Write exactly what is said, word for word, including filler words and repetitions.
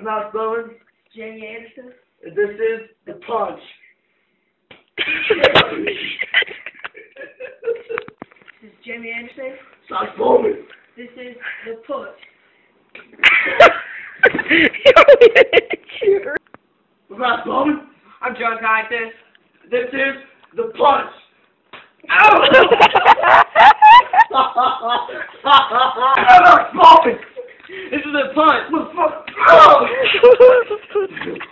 I'm Alex Bowen. Jamie Anderson. And this is The Punch. This is Jamie Anderson. Alex Bowman. This is The Punch. I'm Alex Bowman. I'm John Titus. This is The Punch. Oh! I'm Alex Bowman. This is The Punch. What the fuck? Oh!